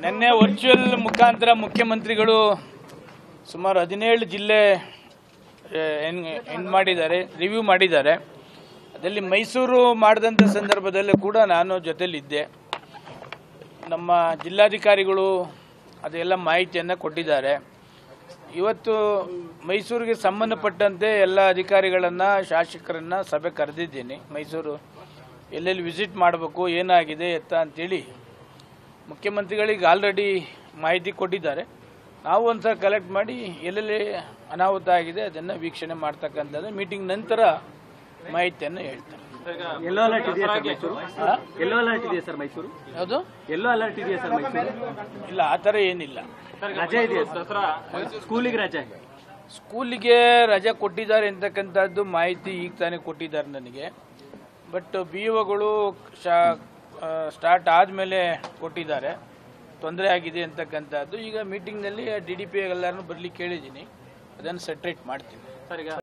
ನಿನ್ನೆ ವರ್ಚುವಲ್ ಮುಖಾಂತರ ಮುಖ್ಯಮಂತ್ರಿಗಳು ಸುಮಾರು 17 ಜಿಲ್ಲೆ ಮಾಡಿದ್ದಾರೆ, ರಿವ್ಯೂ ಮಾಡಿದ್ದಾರೆ. ಅದರಲ್ಲಿ ಮೈಸೂರು ಮಾಡಿದಂಥ ಸಂದರ್ಭದಲ್ಲೂ ಕೂಡ ನಾನು ಜೊತೆಲಿದ್ದೆ. ನಮ್ಮ ಜಿಲ್ಲಾಧಿಕಾರಿಗಳು ಅದೆಲ್ಲ ಮಾಹಿತಿಯನ್ನು ಕೊಟ್ಟಿದ್ದಾರೆ. ಇವತ್ತು ಮೈಸೂರಿಗೆ ಸಂಬಂಧಪಟ್ಟಂತೆ ಎಲ್ಲ ಅಧಿಕಾರಿಗಳನ್ನು, ಶಾಸಕರನ್ನು ಸಭೆ ಕರೆದಿದ್ದೀನಿ. ಮೈಸೂರು ಎಲ್ಲೆಲ್ಲಿ ವಿಸಿಟ್ ಮಾಡಬೇಕು, ಏನಾಗಿದೆ ಎತ್ತ ಅಂತೇಳಿ ಮುಖ್ಯಮಂತ್ರಿಗಳಿಗೆ ಆಲ್ರೆಡಿ ಮಾಹಿತಿ ಕೊಟ್ಟಿದ್ದಾರೆ. ನಾವು ಒಂದ್ಸಲ ಕಲೆಕ್ಟ್ ಮಾಡಿ ಎಲ್ಲೆಲ್ಲಿ ಅನಾಹುತ ಆಗಿದೆ ಅದನ್ನು ವೀಕ್ಷಣೆ ಮಾಡ್ತಕ್ಕಂಥದ್ದು ಮೀಟಿಂಗ್ ನಂತರ ಮಾಹಿತಿಯನ್ನು ಹೇಳ್ತಾರೆ. ಎಲ್ಲೋ ಅಲರ್ಟ್ ಇದೆಯಾ ಸರ್ ಮೈಸೂರು? ಯಾವುದು ಎಲ್ಲೋ ಅಲರ್ಟ್ ಇದೆಯಾ ಸರ್ ಮೈಸೂರು? ಇಲ್ಲ, ಆ ಥರ ಏನಿಲ್ಲ. ರಜೆ ಇದೆಯಾ ದಸರಾ ಸ್ಕೂಲಿಗೆ ರಜೆ? ಸ್ಕೂಲಿಗೆ ರಜೆ ಕೊಟ್ಟಿದ್ದಾರೆ ಅಂತಕ್ಕಂಥದ್ದು ಮಾಹಿತಿ ಈಗ ತಾನೇ ಕೊಟ್ಟಿದ್ದಾರೆ ನನಗೆ. ಬಟ್ BOಗಳು ಸ್ಟಾರ್ಟ್ ಆದಮೇಲೆ ಕೊಟ್ಟಿದ್ದಾರೆ, ತೊಂದರೆ ಆಗಿದೆ ಅಂತಕ್ಕಂಥದ್ದು. ಈಗ ಮೀಟಿಂಗ್ನಲ್ಲಿ DDP ಎಲ್ಲರನ್ನೂ ಬರಲಿಕ್ಕೆ ಕೇಳಿದ್ದೀನಿ, ಅದನ್ನು ಸೆಟ್ರೇಟ್ ಮಾಡ್ತೀನಿ.